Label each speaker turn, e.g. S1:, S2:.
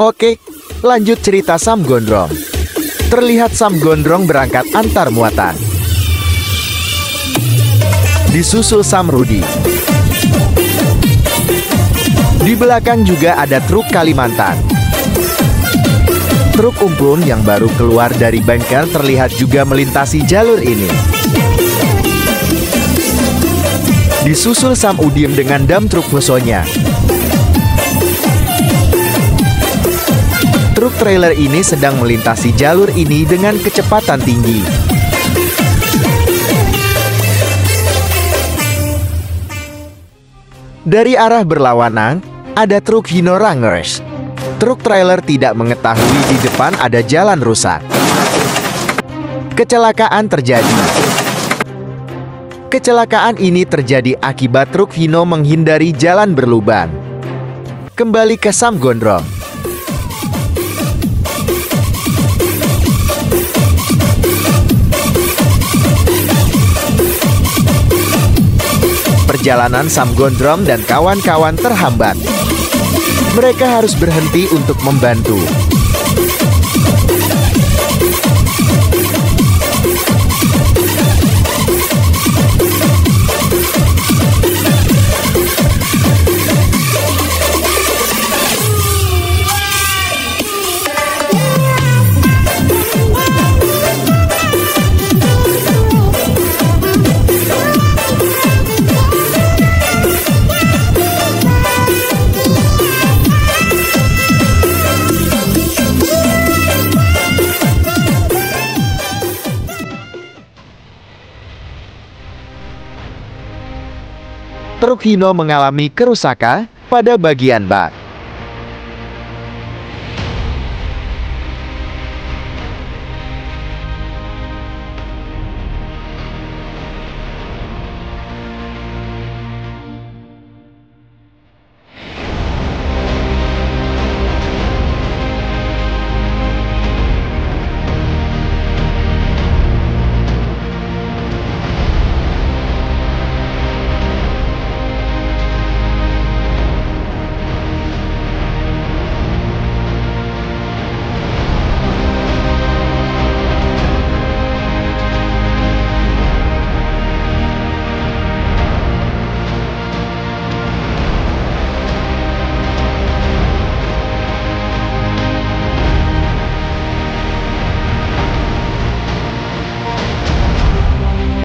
S1: Oke, lanjut cerita Sam Gondrong. Terlihat Sam Gondrong berangkat antar muatan. Disusul Sam Rudi. Di belakang juga ada truk Kalimantan. Truk Umplun yang baru keluar dari bengkel terlihat juga melintasi jalur ini. Disusul Sam Udim dengan dam truk Bosonya. Truk trailer ini sedang melintasi jalur ini dengan kecepatan tinggi. Dari arah berlawanan, ada truk Hino Rangers. Truk trailer tidak mengetahui di depan ada jalan rusak. Kecelakaan terjadi. Kecelakaan ini terjadi akibat truk Hino menghindari jalan berlubang. Kembali ke Sam Gondrong. Perjalanan Sam Gondrong dan kawan-kawan terhambat. Mereka harus berhenti untuk membantu. Truk Hino mengalami kerusakan pada bagian bak.